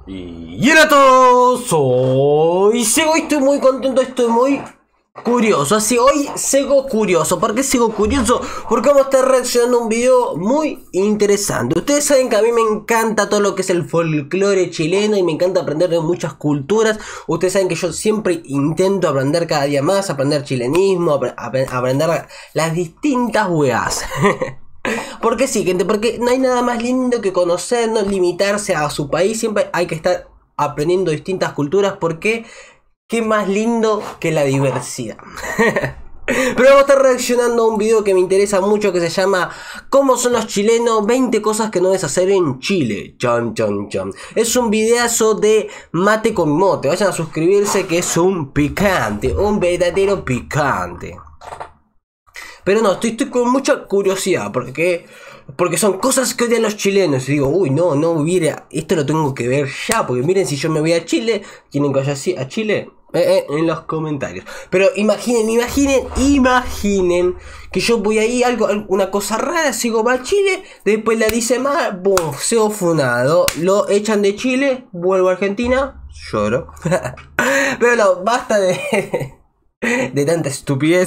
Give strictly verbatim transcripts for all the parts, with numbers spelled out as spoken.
Y, y hola a todos, soy Sego y estoy muy contento, estoy muy curioso. Así hoy sigo curioso. ¿Por qué sigo curioso? Porque vamos a estar reaccionando a un video muy interesante. Ustedes saben que a mí me encanta todo lo que es el folclore chileno y me encanta aprender de muchas culturas. Ustedes saben que yo siempre intento aprender cada día más, aprender chilenismo, ap ap aprender las distintas weas. Porque sí, gente, porque no hay nada más lindo que conocer, no limitarse a su país. Siempre hay que estar aprendiendo distintas culturas, porque qué más lindo que la diversidad. Pero vamos a estar reaccionando a un video que me interesa mucho, que se llama ¿Cómo son los chilenos? veinte cosas que no debes hacer en Chile. Chan, chan, chan. Es un videazo de Mate con Mote. Vayan a suscribirse, que es un picante, un verdadero picante. Pero no, estoy, estoy con mucha curiosidad, porque, porque son cosas que odian los chilenos. Y digo, uy, no, no, mira, esto lo tengo que ver ya, porque miren, si yo me voy a Chile, ¿quieren que vaya así a Chile? Eh, eh, en los comentarios. Pero imaginen, imaginen, imaginen que yo voy ahí, algo, una cosa rara, sigo para Chile, después la dice mal, boom, seo funado, lo echan de Chile, vuelvo a Argentina, lloro. Pero no, basta de, de tanta estupidez.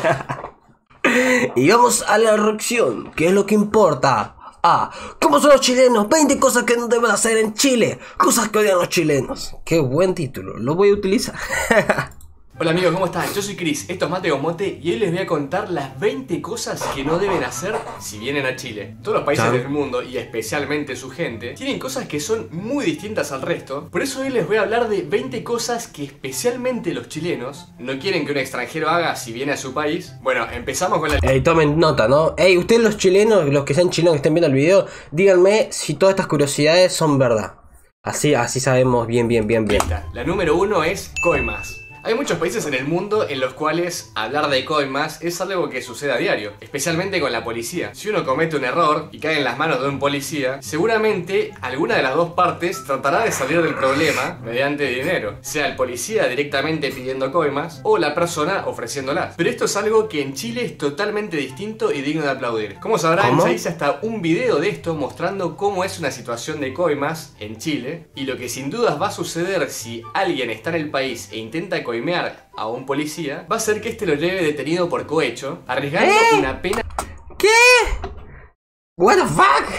Y vamos a la reacción, que es lo que importa. Ah, ¿cómo son los chilenos? veinte cosas que no deben hacer en Chile. Cosas que odian los chilenos. Qué buen título, lo voy a utilizar. Hola amigos, ¿cómo están? Yo soy Chris, esto es Mate con Mote y hoy les voy a contar las veinte cosas que no deben hacer si vienen a Chile. Todos los países ¿Sabe? del mundo, y especialmente su gente, tienen cosas que son muy distintas al resto. Por eso hoy les voy a hablar de veinte cosas que especialmente los chilenos no quieren que un extranjero haga si viene a su país. Bueno, empezamos con la... Ey, tomen nota, ¿no? Ey, ustedes los chilenos, los que sean chilenos que estén viendo el video, díganme si todas estas curiosidades son verdad. Así, así sabemos bien, bien, bien, bien. La número uno es coimas. Hay muchos países en el mundo en los cuales hablar de coimas es algo que sucede a diario, especialmente con la policía. Si uno comete un error y cae en las manos de un policía, seguramente alguna de las dos partes tratará de salir del problema mediante dinero, sea el policía directamente pidiendo coimas o la persona ofreciéndolas. Pero esto es algo que en Chile es totalmente distinto y digno de aplaudir. Como sabrán, ¿Cómo? ya hice hasta un video de esto mostrando cómo es una situación de coimas en Chile y lo que sin dudas va a suceder si alguien está en el país e intenta coimear a un policía, va a ser que este lo lleve detenido por cohecho, arriesgando ¿Eh? una pena... ¿Qué? What the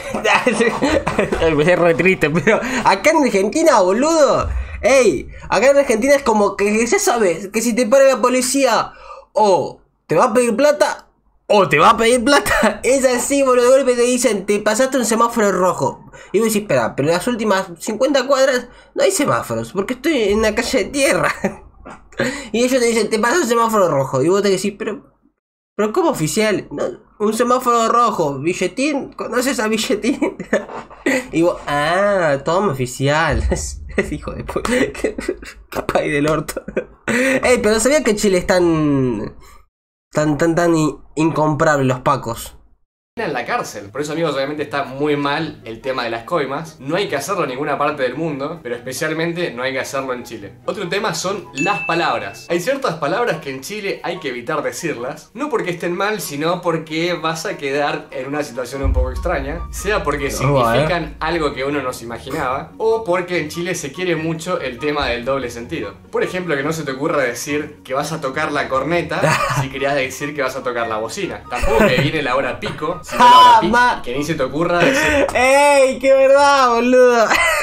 fuck? Es re triste, pero acá en Argentina, boludo. Ey, acá en Argentina es como que ya sabes que si te para la policía, o te va a pedir plata, o te va a pedir plata. Es así, boludo. De golpe te dicen, te pasaste un semáforo rojo. Y vos decís, espera, pero en las últimas cincuenta cuadras no hay semáforos, porque estoy en la calle de tierra. Y ellos te dicen, te pasó un semáforo rojo. Y vos te decís, pero, pero ¿cómo oficial? No, un semáforo rojo, billetín, ¿conoces a billetín? Y vos, ah, toma oficial. Hijo de puta. Capaz del orto. Ey, pero sabía que Chile es tan, tan, tan, tan incomparable los pacos. En la cárcel. Por eso, amigos, obviamente está muy mal el tema de las coimas. No hay que hacerlo en ninguna parte del mundo, pero especialmente no hay que hacerlo en Chile. Otro tema son las palabras. Hay ciertas palabras que en Chile hay que evitar decirlas, no porque estén mal, sino porque vas a quedar en una situación un poco extraña, sea porque significan oh, eh. algo que uno no se imaginaba, o porque en Chile se quiere mucho el tema del doble sentido. Por ejemplo, que no se te ocurra decir que vas a tocar la corneta si querías decir que vas a tocar la bocina. Tampoco que viene la hora pico, si Ah, ma... que ni se te ocurra decir... ¡Ey! ¡Qué verdad, boludo!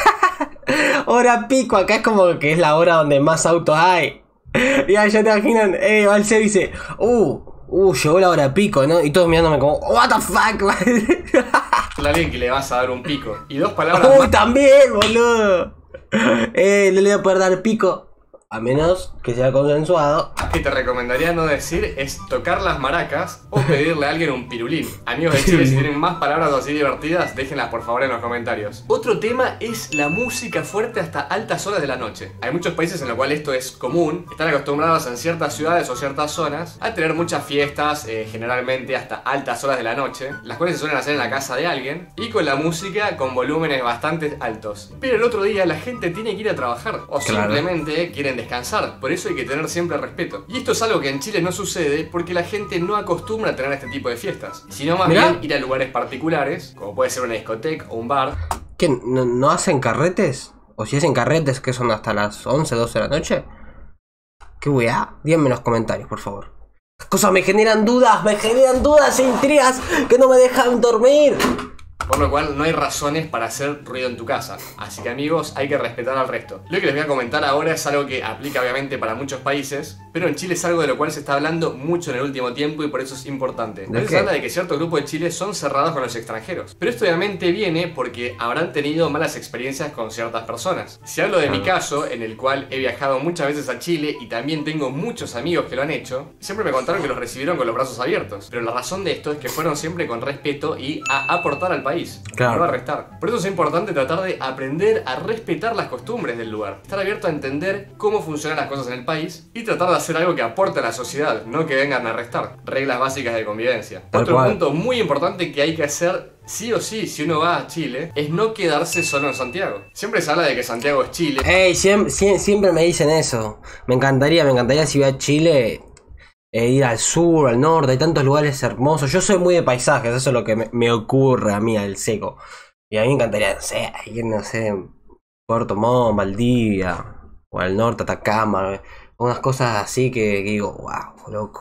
Hora pico, acá es como que es la hora donde más autos hay. Ya, ya te imaginan, eh, va el C dice, uh, uh, llegó la hora pico, ¿no? Y todos mirándome como, what the fuck, a alguien que le vas a dar un pico. Y dos palabras Uy, más... también, boludo. Eh, no le voy a poder dar pico, a menos que sea consensuado. Que te recomendaría no decir es tocar las maracas o pedirle a alguien un pirulín. Amigos de Chile, si tienen más palabras así divertidas, déjenlas por favor en los comentarios. Otro tema es la música fuerte hasta altas horas de la noche. Hay muchos países en los cuales esto es común. Están acostumbrados en ciertas ciudades o ciertas zonas a tener muchas fiestas, eh, generalmente hasta altas horas de la noche, las cuales se suelen hacer en la casa de alguien y con la música con volúmenes bastante altos. Pero el otro día la gente tiene que ir a trabajar o claro. simplemente quieren descansar. Por eso hay que tener siempre respeto. Y esto es algo que en Chile no sucede porque la gente no acostumbra a tener este tipo de fiestas, sino más ¿Mirá? bien ir a lugares particulares, como puede ser una discoteca o un bar. ¿Qué? ¿No, no hacen carretes? O si hacen carretes que son hasta las once, doce de la noche. ¿Qué weá? Díganme en los comentarios, por favor. Las cosas me generan dudas, me generan dudas e intrigas que no me dejan dormir. Por lo cual no hay razones para hacer ruido en tu casa. Así que amigos, hay que respetar al resto. Lo que les voy a comentar ahora es algo que aplica obviamente para muchos países, pero en Chile es algo de lo cual se está hablando mucho en el último tiempo y por eso es importante. ¿De qué? Se habla de que ciertos grupos de Chile son cerrados con los extranjeros. Pero esto obviamente viene porque habrán tenido malas experiencias con ciertas personas. Si hablo de mi caso, en el cual he viajado muchas veces a Chile y también tengo muchos amigos que lo han hecho, siempre me contaron que los recibieron con los brazos abiertos. Pero la razón de esto es que fueron siempre con respeto y a aportar al país. Claro. No a restar. Por eso es importante tratar de aprender a respetar las costumbres del lugar. Estar abierto a entender cómo funcionan las cosas en el país y tratar de hacer algo que aporte a la sociedad, no que vengan a restar. Reglas básicas de convivencia. Tal Otro cual. punto muy importante que hay que hacer sí o sí si uno va a Chile es no quedarse solo en Santiago. Siempre se habla de que Santiago es Chile. Ey, siempre, siempre me dicen eso. Me encantaría, me encantaría si voy a Chile. Eh, ir al sur, al norte, hay tantos lugares hermosos. Yo soy muy de paisajes, eso es lo que me, me ocurre a mí, al seco. Y a mí me encantaría, no sé, ir, no sé, Puerto Montt, Valdivia, o al norte, Atacama, unas cosas así que, que digo, wow, loco.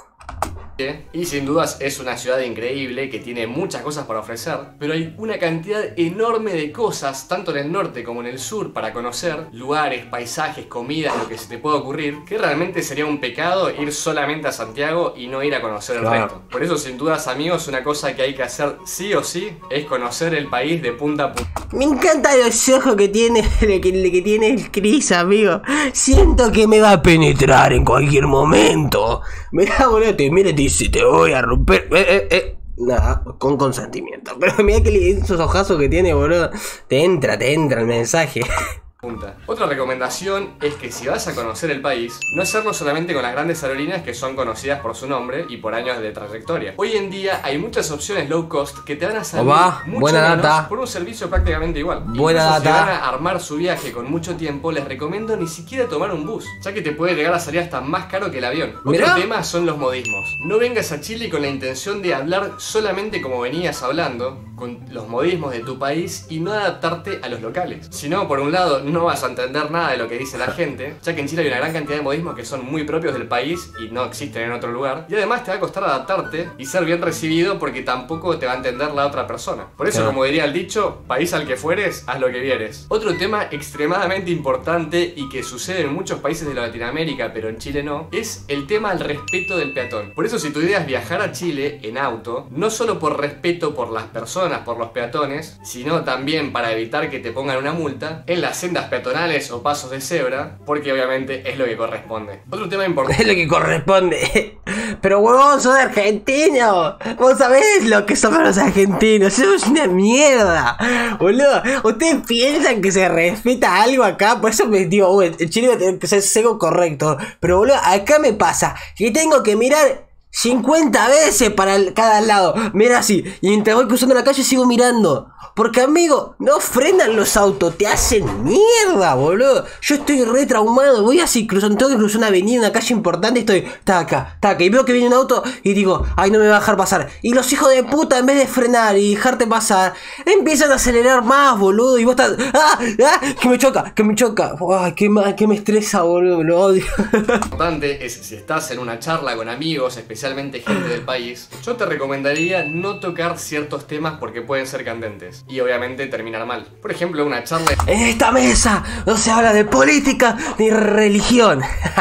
Y sin dudas es una ciudad increíble que tiene muchas cosas para ofrecer, pero hay una cantidad enorme de cosas, tanto en el norte como en el sur, para conocer, lugares, paisajes, comidas, lo que se te pueda ocurrir, que realmente sería un pecado ir solamente a Santiago y no ir a conocer el Claro. resto. Por eso sin dudas amigos, una cosa que hay que hacer sí o sí es conocer el país de punta a punta. Me encantan los ojos que tiene, que, que tiene el Chris, amigo. Siento que me va a penetrar en cualquier momento. Mirá, boludo, te mira y te dice, te voy a romper. Eh, eh, eh. Nada, con consentimiento. Pero mirá que esos ojazos que tiene, boludo. Te entra, te entra el mensaje. Punta. Otra recomendación es que si vas a conocer el país, no hacerlo solamente con las grandes aerolíneas que son conocidas por su nombre y por años de trayectoria. Hoy en día hay muchas opciones low cost que te van a salir Opa, mucho buena menos data. por un servicio prácticamente igual. Buena Incluso data. Si van a armar su viaje con mucho tiempo, les recomiendo ni siquiera tomar un bus, ya que te puede llegar a salir hasta más caro que el avión. Mirá. Otro tema son los modismos. No vengas a Chile con la intención de hablar solamente como venías hablando, con los modismos de tu país y no adaptarte a los locales. Si no, por un lado, no vas a entender nada de lo que dice la gente, ya que en Chile hay una gran cantidad de modismos que son muy propios del país y no existen en otro lugar. Y además te va a costar adaptarte y ser bien recibido porque tampoco te va a entender la otra persona. Por eso, Claro. como diría el dicho, país al que fueres, haz lo que vieres. Otro tema extremadamente importante y que sucede en muchos países de Latinoamérica, pero en Chile no, es el tema del respeto del peatón. Por eso, si tu idea es viajar a Chile en auto, no solo por respeto por las personas, por los peatones, sino también para evitar que te pongan una multa en las sendas peatonales o pasos de cebra, porque obviamente es lo que corresponde. Otro tema importante. Es lo que corresponde. Pero huevón, sos argentino. Vos sabés lo que somos los argentinos. Somos una mierda. Boludo, ustedes piensan que se respeta algo acá. Por eso me digo, uy, el Chile va a tener que ser seco correcto. Pero boludo, acá me pasa que tengo que mirar cincuenta veces para el- cada lado. Mira así. Y mientras voy cruzando la calle sigo mirando. Porque amigo, no frenan los autos, te hacen mierda, boludo. Yo estoy re traumado, voy así cruzando, tengo que cruzar una avenida, una calle importante y estoy taca, taca. Y veo que viene un auto y digo, ay, no me va a dejar pasar. Y los hijos de puta, en vez de frenar y dejarte pasar, empiezan a acelerar más, boludo. Y vos estás, ah, ah, que me choca, que me choca. Ay, que, ma- que me estresa, boludo, lo odio. importante es si estás en una charla con amigos, especialmente gente del país, yo te recomendaría no tocar ciertos temas porque pueden ser candentes y obviamente terminar mal. Por ejemplo, una charla En esta mesa no se habla de política ni religión.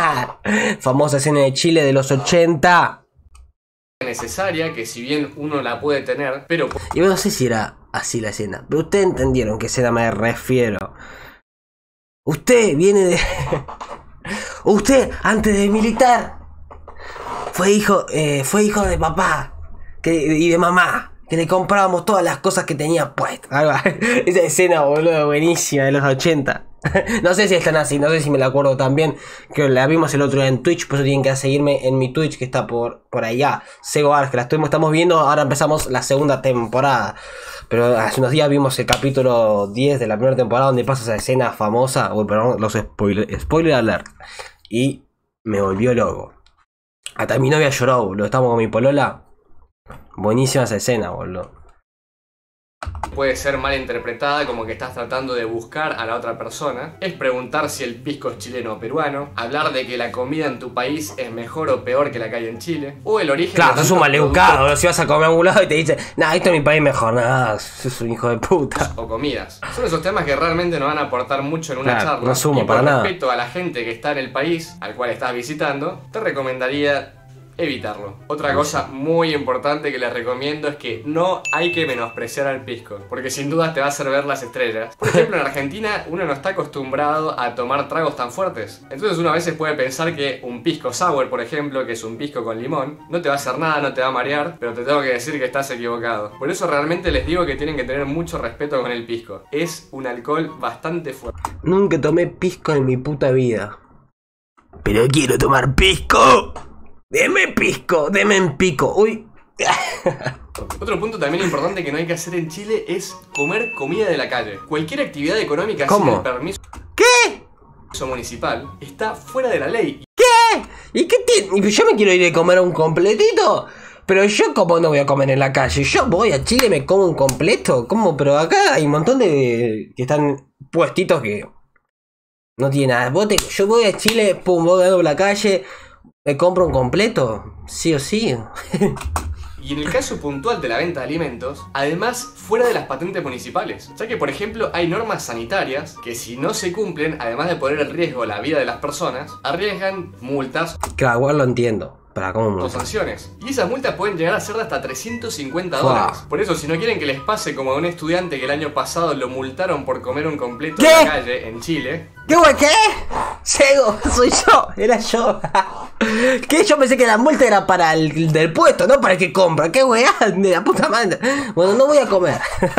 Famosa escena de Chile de los ochenta. necesaria que si bien uno la puede tener, pero Y no sé si era así la escena, pero ustedes entendieron qué escena me refiero. Usted viene de... Usted, antes de militar, fue hijo, eh, fue hijo de papá que, y de mamá, que le comprábamos todas las cosas que tenía puestas. Algo- Esa escena, boludo, buenísima de los ochenta. No sé si están así, no sé si me la acuerdo tan bien. Que la vimos el otro día en Twitch, por eso tienen que seguirme en mi Twitch que está por, por allá. Sego Ars, que la estuvimos, estamos viendo, ahora empezamos la segunda temporada. Pero hace unos días vimos el capítulo diez de la primera temporada donde pasa esa escena famosa. Uy, perdón, los spoiler, spoiler alert. Y me volvió loco. Hasta mi novia lloró, boludo. Estamos con mi polola. Buenísima esa escena, boludo. puede ser mal interpretada como que estás tratando de buscar a la otra persona, es preguntar si el pisco es chileno o peruano, hablar de que la comida en tu país es mejor o peor que la que hay en Chile, o el origen... Claro, de sos un tantos maleducado, productos si vas a comer a algún lado y te dicen, nah, esto en mi país mejor, nada, sos un hijo de puta. o comidas. Son esos temas que realmente no van a aportar mucho en una Claro, charla. no sumo y por para nada. respeto a la gente que está en el país al cual estás visitando, te recomendaría evitarlo. Otra cosa muy importante que les recomiendo es que no hay que menospreciar al pisco, porque sin duda te va a hacer ver las estrellas. Por ejemplo, en Argentina uno no está acostumbrado a tomar tragos tan fuertes, entonces uno a veces puede pensar que un pisco sour, por ejemplo, que es un pisco con limón, no te va a hacer nada, no te va a marear, pero te tengo que decir que estás equivocado. Por eso realmente les digo que tienen que tener mucho respeto con el pisco. Es un alcohol bastante fuerte. Nunca tomé pisco en mi puta vida. Pero quiero tomar pisco. Deme pisco, deme en pico. Uy. Otro punto también importante que no hay que hacer en Chile es comer comida de la calle. Cualquier actividad económica ¿Cómo? sin el permiso ¿Qué? municipal está fuera de la ley. ¿Y qué tiene? Yo me quiero ir a comer un completito. Pero yo como no voy a comer en la calle. Yo voy a Chile y me como un completo. ¿Cómo? Pero acá hay un montón de... que están puestitos que... no tiene nada. Vos te- Yo voy a Chile, pum, voy a la calle... ¿Me compro un completo? Sí o sí. Y en el caso puntual de la venta de alimentos, además fuera de las patentes municipales. Ya que por ejemplo hay normas sanitarias que si no se cumplen, además de poner en riesgo la vida de las personas, arriesgan multas Claro, igual lo entiendo. Para cómo o sanciones. Y esas multas pueden llegar a ser de hasta trescientos cincuenta Fua. dólares. Por eso, si no quieren que les pase como a un estudiante que el año pasado lo multaron por comer un completo ¿Qué? en la calle en Chile, ¿Qué güey? ¿Qué? Ciego, soy yo, era yo. ¿Qué? Yo pensé que la multa era para el del puesto, no para el que compra. ¿Qué weá? De la puta madre. Bueno, no voy a comer.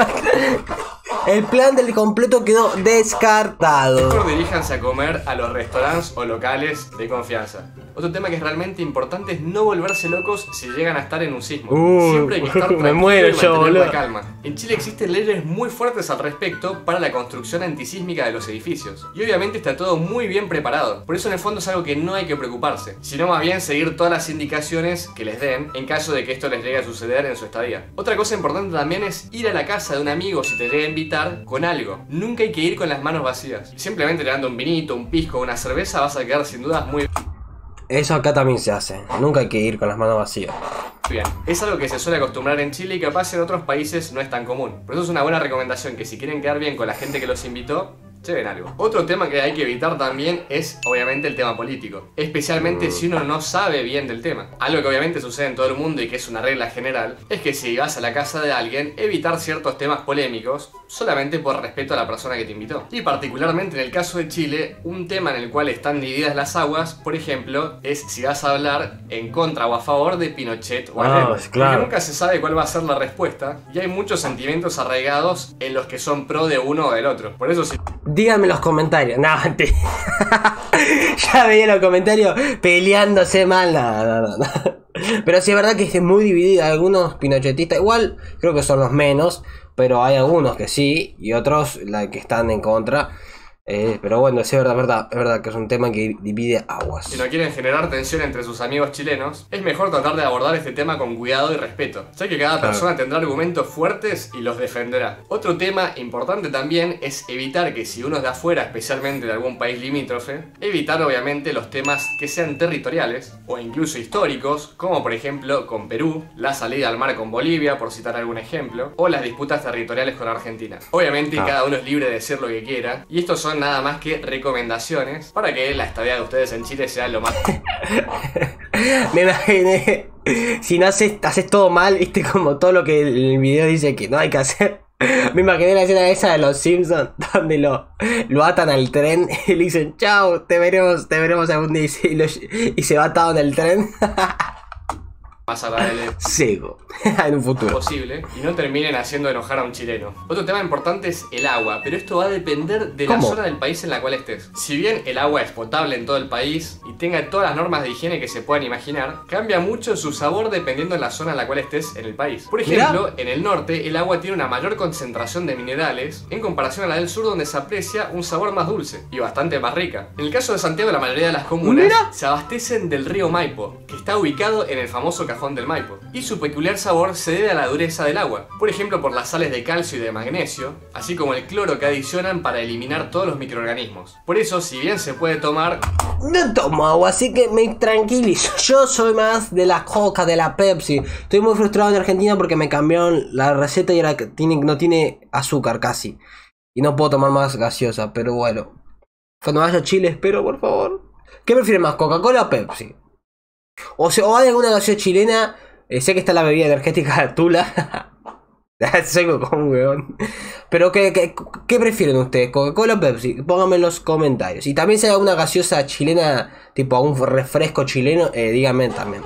El plan del completo quedó descartado. mejor diríjanse a comer a los restaurantes o locales de confianza. Otro tema que es realmente importante es no volverse locos si llegan a estar en un sismo. Uh, Siempre hay que estar me tranquilo muero y yo, mantener la boludo. calma. En Chile existen leyes muy fuertes al respecto para la construcción antisísmica de los edificios. Y obviamente está todo muy bien preparado. Por eso en el fondo es algo que no hay que preocuparse, sino más bien seguir todas las indicaciones que les den en caso de que esto les llegue a suceder en su estadía. Otra cosa importante también es ir a la casa de un amigo si te llega a invitar con algo. Nunca hay que ir con las manos vacías. Simplemente le dando un vinito, un pisco, una cerveza vas a quedar sin dudas muy Eso acá también se hace. Nunca hay que ir con las manos vacías. bien. Es algo que se suele acostumbrar en Chile y capaz en otros países no es tan común. Por eso es una buena recomendación que si quieren quedar bien con la gente que los invitó, lleven algo. Otro tema que hay que evitar también es obviamente el tema político, especialmente si uno no sabe bien del tema. Algo que obviamente sucede en todo el mundo y que es una regla general es que si vas a la casa de alguien, evitar ciertos temas polémicos solamente por respeto a la persona que te invitó. Y particularmente en el caso de Chile, un tema en el cual están divididas las aguas, por ejemplo, es si vas a hablar en contra o a favor de Pinochet o Ah, Allende. claro. Porque nunca se sabe cuál va a ser la respuesta y hay muchos sentimientos arraigados en los que son pro de uno o del otro. Por eso si Díganme en los comentarios. No, mentira. Ya veía los comentarios peleándose mal. No, no, no, no. Pero sí es verdad que es muy dividida. Algunos pinochetistas, igual creo que son los menos. Pero hay algunos que sí. Y otros la que están en contra. Eh, pero bueno, sí es verdad, verdad, es verdad que es un tema que divide aguas. Si no quieren generar tensión entre sus amigos chilenos, es mejor tratar de abordar este tema con cuidado y respeto, ya que cada Claro. persona tendrá argumentos fuertes y los defenderá. Otro tema importante también es evitar que si uno es de afuera, especialmente de algún país limítrofe, evitar obviamente los temas que sean territoriales o incluso históricos, como por ejemplo con Perú, la salida al mar con Bolivia, por citar algún ejemplo, o las disputas territoriales con Argentina. Obviamente Ah. cada uno es libre de decir lo que quiera, y estos son nada más que recomendaciones para que la estadía de ustedes en Chile sea lo más... Me imaginé. Si no haces, haces todo mal, viste como todo lo que el video dice que no hay que hacer. Me imaginé la escena esa de los Simpsons donde lo, lo atan al tren y le dicen chao, te veremos, te veremos algún día y se, y lo- y se va atado en el tren. más agradable Ciego. En un futuro. posible y no terminen haciendo enojar a un chileno. Otro tema importante es el agua, pero esto va a depender de la ¿Cómo? zona del país en la cual estés. Si bien el agua es potable en todo el país y tenga todas las normas de higiene que se puedan imaginar, cambia mucho su sabor dependiendo de la zona en la cual estés en el país. Por ejemplo, en el norte el agua tiene una mayor concentración de minerales en comparación a la del sur, donde se aprecia un sabor más dulce y bastante más rica. En el caso de Santiago, la mayoría de las comunas Mira. se abastecen del río Maipo, que está ubicado en el famoso cajón del Maipo. Y su peculiar sabor se debe a la dureza del agua, por ejemplo por las sales de calcio y de magnesio, así como el cloro que adicionan para eliminar todos los microorganismos. Por eso, si bien se puede tomar... No tomo agua, así que me tranquilizo. Yo soy más de la Coca, de la Pepsi. Estoy muy frustrado en Argentina porque me cambiaron la receta y ahora tiene, no tiene azúcar casi. Y no puedo tomar más gaseosa, pero bueno. Cuando vaya a Chile espero, por favor. ¿Qué prefieren más, Coca-Cola o Pepsi? O sea, o hay alguna gaseosa chilena. Eh, sé que está la bebida energética Tula. Soy como un weón. Pero ¿qué, qué, qué prefieren ustedes? ¿Coca-Cola o Pepsi? Pónganme en los comentarios. Y también si hay alguna gaseosa chilena, tipo algún refresco chileno, eh, díganme también.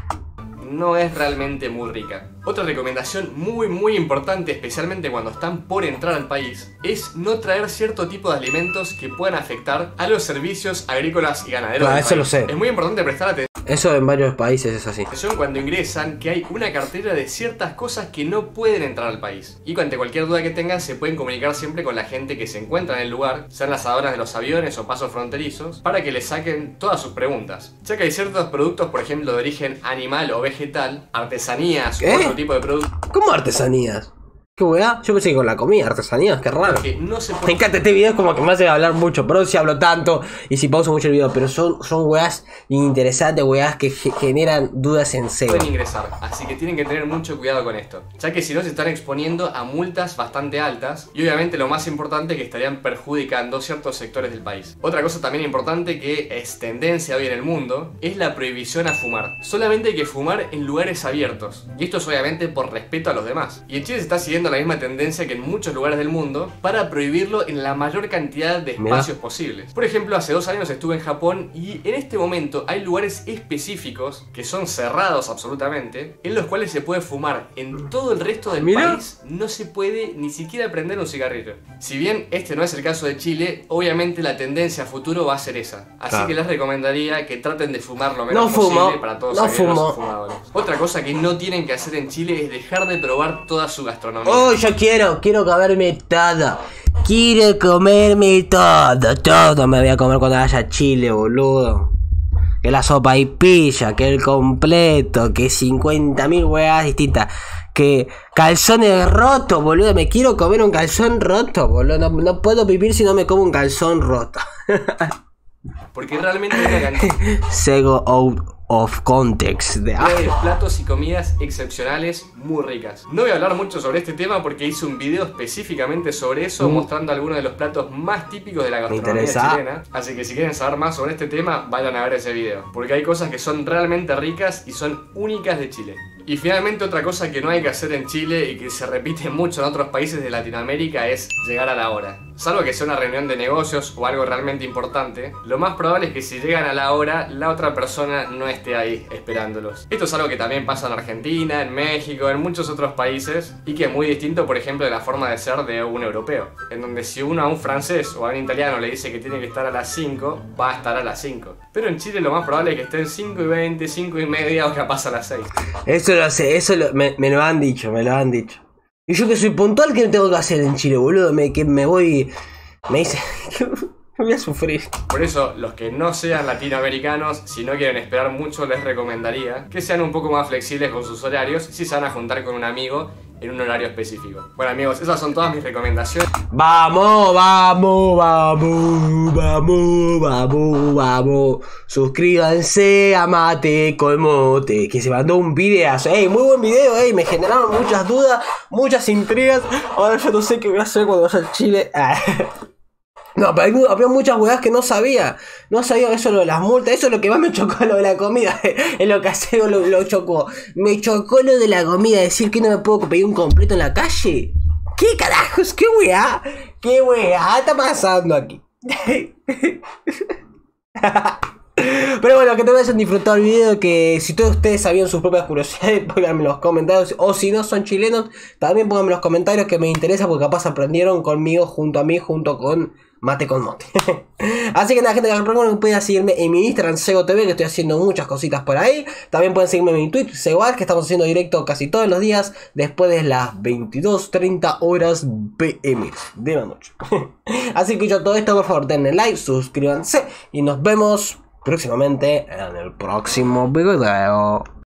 No es realmente muy rica. Otra recomendación muy muy importante, especialmente cuando están por entrar al país, es no traer cierto tipo de alimentos que puedan afectar a los servicios agrícolas y ganaderos. Ah, del eso país. lo sé. Es muy importante prestar atención. Eso en varios países es así. Cuando ingresan, que hay una cartera de ciertas cosas que no pueden entrar al país. Y ante cualquier duda que tengan, se pueden comunicar siempre con la gente que se encuentra en el lugar, sean las aduanas de los aviones o pasos fronterizos, para que les saquen todas sus preguntas. Ya que hay ciertos productos, por ejemplo, de origen animal o vegetal, artesanías ¿Qué? u otro tipo de productos. ¿Cómo artesanías? ¿Qué weá? Yo pensé que con la comida, artesanías, qué raro. Que no se puede... Me encanta este video, es como que me hace hablar mucho, pero si hablo tanto y si pauso mucho el video, pero son, son weás interesantes, weás que ge generan dudas en serio. Pueden ingresar, así que tienen que tener mucho cuidado con esto, ya que si no se están exponiendo a multas bastante altas y obviamente lo más importante que estarían perjudicando ciertos sectores del país. Otra cosa también importante que es tendencia hoy en el mundo es la prohibición a fumar. Solamente hay que fumar en lugares abiertos y esto es obviamente por respeto a los demás. Y en Chile se está siguiendo la misma tendencia que en muchos lugares del mundo para prohibirlo en la mayor cantidad de espacios Mira. posibles. Por ejemplo, hace dos años estuve en Japón y en este momento hay lugares específicos que son cerrados absolutamente, en los cuales se puede fumar. En todo el resto del Mira. país no se puede ni siquiera prender un cigarrillo. Si bien este no es el caso de Chile, obviamente la tendencia a futuro va a ser esa. Así claro. que les recomendaría que traten de fumar lo menos no fumo, posible para todos no aquellos fumo. fumadores. Otra cosa que no tienen que hacer en Chile es dejar de probar toda su gastronomía. Oh, yo quiero, quiero comerme todo. Quiero comerme todo, todo me voy a comer cuando vaya a Chile, boludo. Que la sopa y pilla, que el completo, que cincuenta mil weas distintas. Que calzones rotos, boludo. Me quiero comer un calzón roto, boludo. No, no puedo vivir si no me como un calzón roto. Porque realmente hay una cantidad Sego out of context de de platos y comidas excepcionales muy ricas. No voy a hablar mucho sobre este tema porque hice un video específicamente sobre eso, mm. mostrando algunos de los platos más típicos de la gastronomía chilena. Así que si quieren saber más sobre este tema, vayan a ver ese video, porque hay cosas que son realmente ricas y son únicas de Chile. Y finalmente otra cosa que no hay que hacer en Chile y que se repite mucho en otros países de Latinoamérica es llegar a la hora. Salvo que sea una reunión de negocios o algo realmente importante, lo más probable es que si llegan a la hora, la otra persona no esté ahí esperándolos. Esto es algo que también pasa en Argentina, en México, en muchos otros países y que es muy distinto, por ejemplo, de la forma de ser de un europeo, en donde si uno a un francés o a un italiano le dice que tiene que estar a las cinco, va a estar a las cinco. Pero en Chile lo más probable es que estén cinco y veinte, cinco y media o capaz a las seis. Eso lo sé, eso lo, me, me lo han dicho, me lo han dicho. Y yo que soy puntual, ¿qué tengo que hacer en Chile, boludo? Me, que me voy... Me dice... voy a sufrir. Por eso, los que no sean latinoamericanos, si no quieren esperar mucho, les recomendaría que sean un poco más flexibles con sus horarios si se van a juntar con un amigo en un horario específico. Bueno amigos, esas son todas mis recomendaciones. Vamos, vamos, vamos, vamos, vamos, vamos. Suscríbanse a Mate con Mote, que se mandó un videazo. Ey, muy buen video, ey, me generaron muchas dudas, muchas intrigas. Ahora yo no sé qué voy a hacer cuando vaya a Chile. No, pero hay, había muchas weas que no sabía. No sabía eso lo de las multas. Eso es lo que más me chocó, lo de la comida. Es lo que hace, lo, lo chocó. Me chocó lo de la comida. Decir que no me puedo pedir un completo en la calle. ¿Qué carajos? ¿Qué wea? ¿Qué wea está pasando aquí? Pero bueno, que te hayan disfrutado el video. Que si todos ustedes sabían sus propias curiosidades, pónganme en los comentarios. O si no son chilenos, también pónganme en los comentarios, que me interesa, porque capaz aprendieron conmigo, junto a mí, junto con Mate con Mote. Así que nada, gente, recuerden que pueden seguirme en mi Instagram, Sego T V, que estoy haciendo muchas cositas por ahí. También pueden seguirme en mi Twitch, Seguar, que estamos haciendo directo casi todos los días, después de las veintidós treinta horas P M de la noche. Así que yo todo esto, por favor, denle like, suscríbanse y nos vemos próximamente en el próximo video.